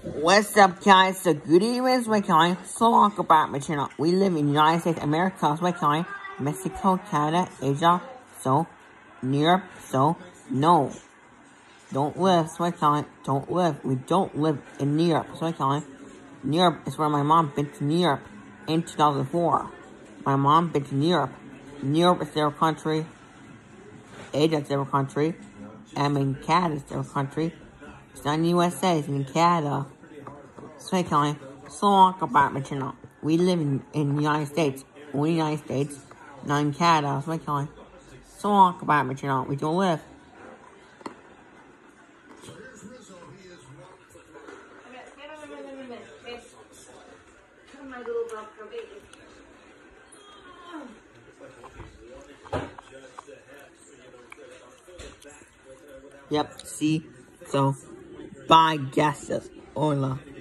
What's up, guys? So, good evening, my kind. So, long about my channel. We live in the United States, America, my kind. Mexico, Canada, Asia, so, Europe, so, no. Don't live, so I kind. Don't live. We don't live in New York, so I kind. New York is where my mom been to New York in 2004. My mom been to New York. New York is their country. Asia is their country. And in Canada is their country. It's not in the USA, it's in Canada. So, hey, Kelly, so long about my channel. We live in the United States, only United States, not in Canada. So, hey, Kelly, so long about my channel. We don't live. Yep, see? So, bye, guesses. Hola.